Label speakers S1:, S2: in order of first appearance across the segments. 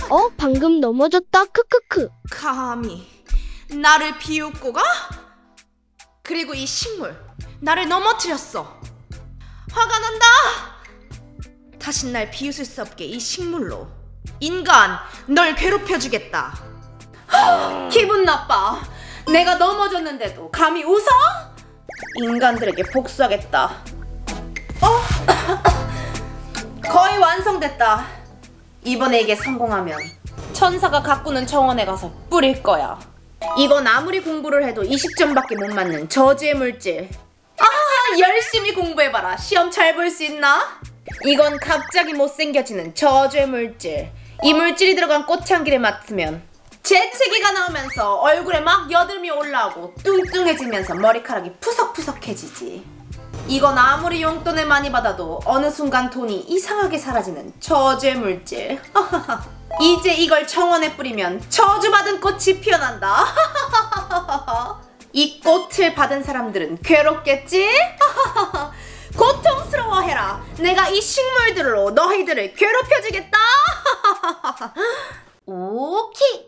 S1: 방금 넘어졌다. 크크크.
S2: 감히 나를 비웃고 가? 그리고 이 식물 나를 넘어뜨렸어. 화가 난다. 다신 날 비웃을 수 없게 이 식물로 인간 널 괴롭혀주겠다. 기분 나빠. 내가 넘어졌는데도 감히 웃어? 인간들에게 복수하겠다. 거의 완성됐다. 이번에 이게 성공하면 천사가 가꾸는 정원에 가서 뿌릴 거야. 이건 아무리 공부를 해도 20점밖에 못 맞는 저주의 물질. 열심히 공부해봐라. 시험 잘 볼 수 있나? 이건 갑자기 못생겨지는 저주의 물질. 이 물질이 들어간 꽃향기를 맡으면 재채기가 나오면서 얼굴에 막 여드름이 올라오고 뚱뚱해지면서 머리카락이 푸석푸석해지지. 이건 아무리 용돈을 많이 받아도 어느 순간 돈이 이상하게 사라지는 저주의 물질. 이제 이걸 정원에 뿌리면 저주받은 꽃이 피어난다. 이 꽃을 받은 사람들은 괴롭겠지? 고통스러워해라. 내가 이 식물들로 너희들을 괴롭혀주겠다. 오케이.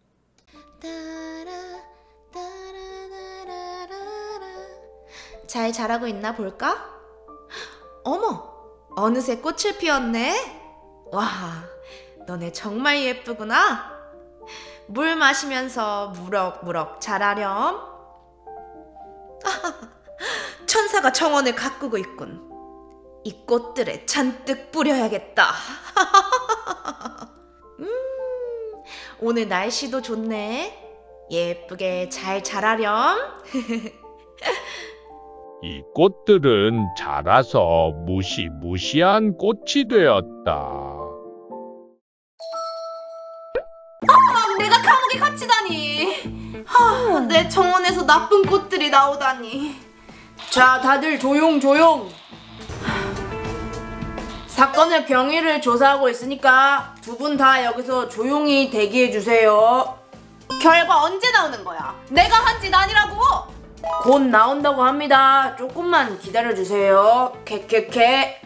S2: 잘 자라고 있나 볼까? 어머, 어느새 꽃을 피웠네. 와, 너네 정말 예쁘구나. 물 마시면서 무럭무럭 자라렴. 천사가 정원을 가꾸고 있군. 이 꽃들에 잔뜩 뿌려야겠다. 오늘 날씨도 좋네. 예쁘게 잘 자라렴.
S3: 이 꽃들은 자라서 무시무시한 꽃이 되었다.
S2: 내가 감옥에 갇히다니. 내 정원에서 나쁜 꽃들이 나오다니. 자, 다들 조용. 사건의 경위를 조사하고 있으니까 두 분 다 여기서 조용히 대기해주세요. 결과 언제 나오는 거야? 내가 한 짓 아니라고. 곧 나온다고 합니다. 조금만 기다려주세요. 캐캐캐.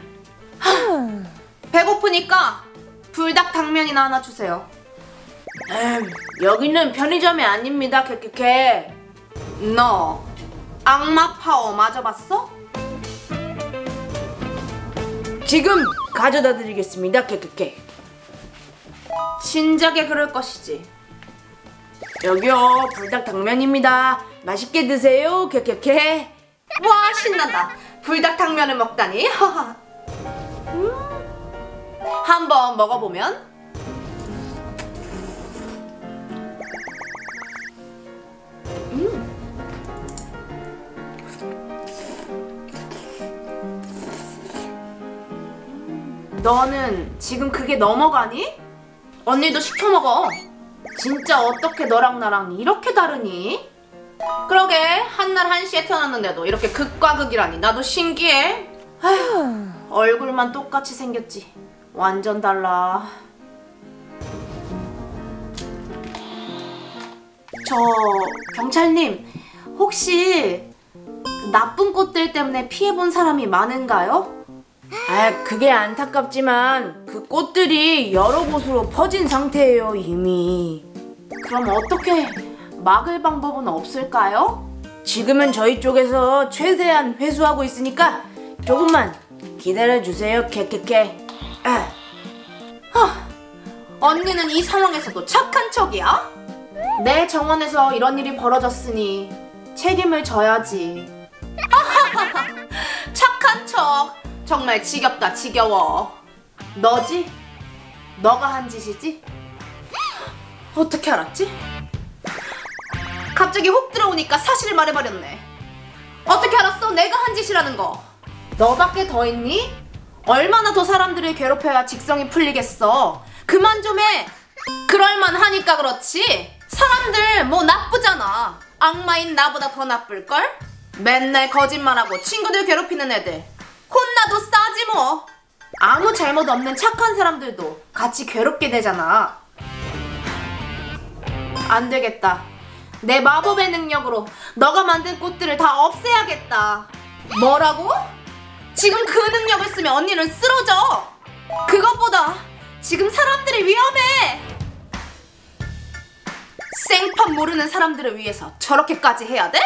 S2: 배고프니까 불닭 당면이나 하나 주세요. 여기는 편의점이 아닙니다. 캐캐캐. 너 악마 파워 맞아봤어? 지금 가져다 드리겠습니다. 캐캐캐. 진작에 그럴 것이지. 여기요, 불닭 당면입니다. 맛있게 드세요. 캐캐캐. 와, 신난다. 불닭 당면을 먹다니. 한번 먹어보면. 너는 지금 그게 넘어가니? 언니도 시켜 먹어. 진짜 어떻게 너랑 나랑 이렇게 다르니? 그러게, 한날 한시에 태어났는데도 이렇게 극과 극이라니. 나도 신기해. 아휴, 얼굴만 똑같이 생겼지 완전 달라. 저 경찰님, 혹시 나쁜 꽃들 때문에 피해본 사람이 많은가요? 그게 안타깝지만 그 꽃들이 여러 곳으로 퍼진 상태예요, 이미. 그럼 어떻게 막을 방법은 없을까요? 지금은 저희 쪽에서 최대한 회수하고 있으니까 조금만 기다려주세요. 캐캐캐. 언니는 이 상황에서도 착한 척이야? 내 정원에서 이런 일이 벌어졌으니 책임을 져야지. 착한 척. 정말 지겹다, 지겨워. 너지? 너가 한 짓이지? 어떻게 알았지? 갑자기 훅 들어오니까 사실을 말해버렸네. 어떻게 알았어? 내가 한 짓이라는 거. 너밖에 더 있니? 얼마나 더 사람들을 괴롭혀야 직성이 풀리겠어. 그만 좀 해. 그럴만 하니까 그렇지. 사람들 뭐 나쁘잖아. 악마인 나보다 더 나쁠걸? 맨날 거짓말하고 친구들 괴롭히는 애들 혼나도 싸지 뭐. 아무 잘못 없는 착한 사람들도 같이 괴롭게 되잖아. 안 되겠다. 내 마법의 능력으로 너가 만든 꽃들을 다 없애야겠다. 뭐라고? 지금 그 능력을 쓰면 언니는 쓰러져. 그것보다 지금 사람들이 위험해. 답답함 모르는 사람들을 위해서 저렇게까지 해야 돼?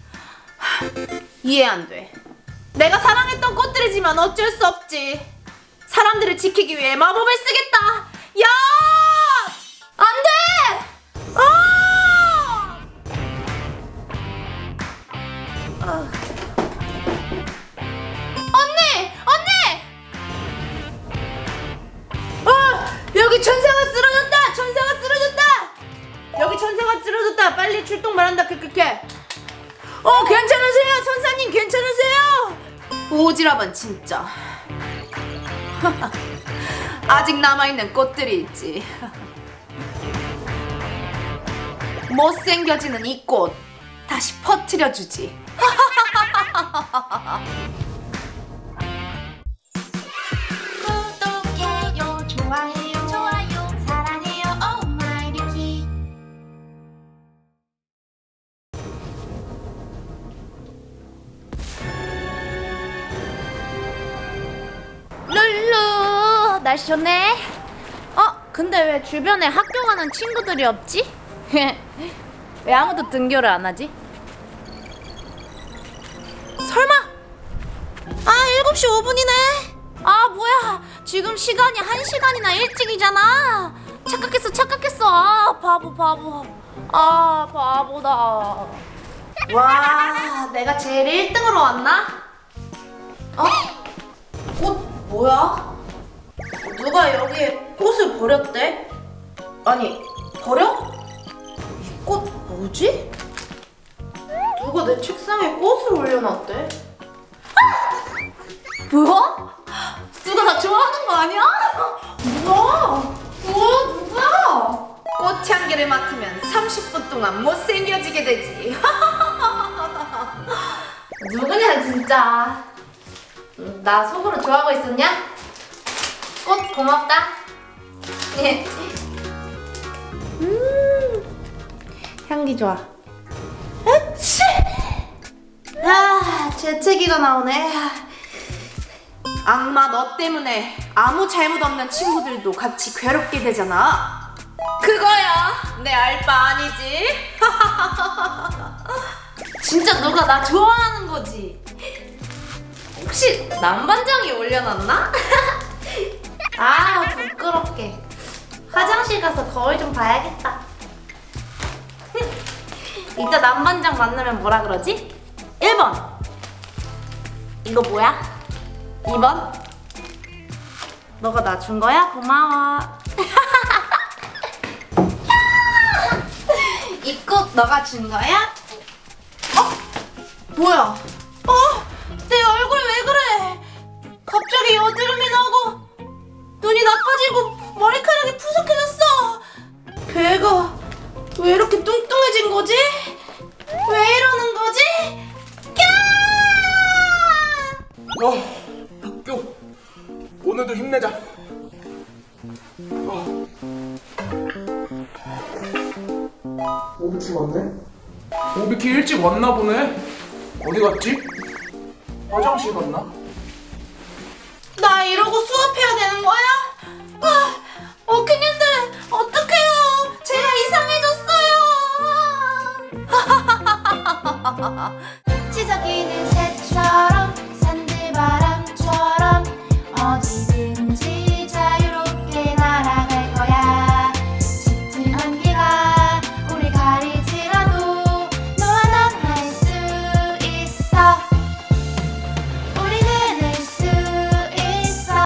S2: 이해 안 돼. 내가 사랑했던 꽃들이지만 어쩔 수 없지. 사람들을 지키기 위해 마법을 쓰겠다. 야! 안 돼! 언니! 언니! 여기 천사가 쓰러졌다! 천사가 쓰러졌다! 여기 천사가 쓰러졌다! 빨리 출동 말한다. 크크크. 괜찮으세요? 천사님 괜찮으세요? 오지랖은 진짜. 아직 남아있는 꽃들이 있지. 못생겨지는 이 꽃 다시 퍼뜨려주지.
S4: 구독해요, 좋아요, 사랑해요, 오마이리키.
S2: 룰루 날씨 좋네. 근데 왜 주변에 학교 가는 친구들이 없지? 왜 아무도 등교를 안 하지? 설마 7시 5분이네. 뭐야, 지금 시간이 1시간이나 일찍이잖아. 착각했어. 바보다. 와, 내가 제일 1등으로 왔나? 꽃 뭐야? 누가 여기에 꽃을 버렸대? 아니, 버려? 이 꽃 뭐지? 누가 내 책상에 꽃을 올려놨대? 뭐야? 누가 나 좋아하는 거 아니야? 누구야? 꽃향기를 맡으면 30분 동안 못생겨지게 되지. 누구냐 진짜. 나 속으로 좋아하고 있었냐? 꽃 고맙다. 향기 좋아. 으치! 재채기가 나오네. 악마 너 때문에 아무 잘못 없는 친구들도 같이 괴롭게 되잖아. 그거야 내 알바 아니지? 진짜 누가 나 좋아하는 거지? 혹시 남반장이 올려놨나? 부끄럽게. 화장실 가서 거울 좀 봐야겠다. 이따 남반장 만나면 뭐라 그러지? 1번 이거 뭐야? 2번 너가 나 준 거야? 고마워. 이 꽃 너가 준 거야? 뭐야? 내 얼굴 왜 그래? 갑자기 여드름이 나고 눈이 나빠지고 머리카락이 푸석해졌어. 배가 왜 이렇게 뚱뚱해진 거지? 왜 이러는 거지?
S5: 학교 오늘도 힘내자. 오비키 왔네? 오비키 일찍 왔나 보네. 어디 갔지? 화장실 갔나?
S2: 나 이러고 수업해야 되는 거야? 어키님들 어떡해요? 제가 이상해졌어요.
S4: 지저귀는 새처럼